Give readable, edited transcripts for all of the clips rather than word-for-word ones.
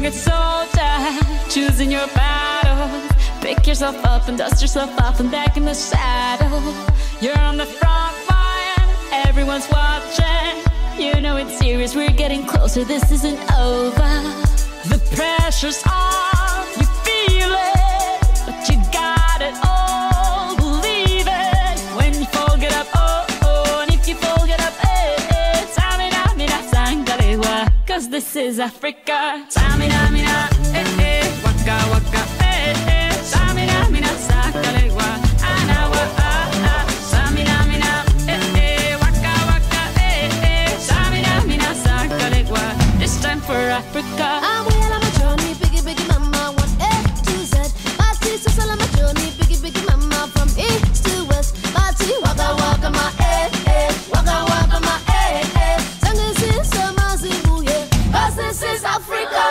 young and soldier, choosing your battles. Pick yourself up and dust yourself off and back in the saddle. You're on the front line, everyone's watching. You know it's serious, we're getting closer, this isn't over. The pressure's on, you feel it, but you got it all, believe it. When you fall, get up, oh, oh, and if you fall, get up, eh, eh. Samina, mina, sangalewa, cause this is Africa. Samina, mina, eh, eh, waka, waka, eh, eh. Samina, mina, sangalewa, anawa, ah, ah. Samina, mina, eh, eh, waka, waka, eh, eh. Samina, mina, sangalewa, this time for Africa. I'm well on my journey, biggie, biggie mama, 1 A to Z. Party, so on my journey, biggie, biggie mama, from east to west. Party, waka, waka, my eh, eh, waka, waka, my eh, eh. Sangin' sin, summer, Zimbabwe, cause this is Africa.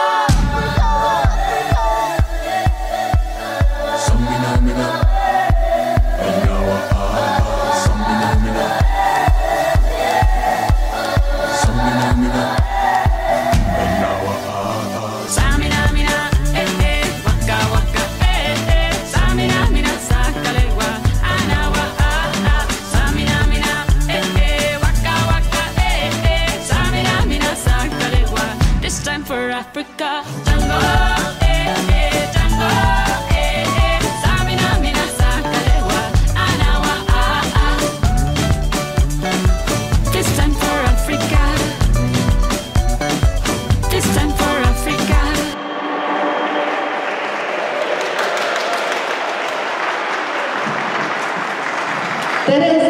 Samina, mina, anawa, ah, samina, mina, samina, mina, anawa, ah. Samina, mina, eh, eh, waka, waka, eh, eh. Samina, mina, sakalewa, anawa, ah, ah. Samina, mina, eh, eh, waka, waka, eh, eh. Samina, mina, sakalewa, this time for Africa. Tango, eh, eh, tango, eh, eh. Samina, mina, sakalewa, anawa, ah, ah. This time for Africa. This time for Africa. Teresa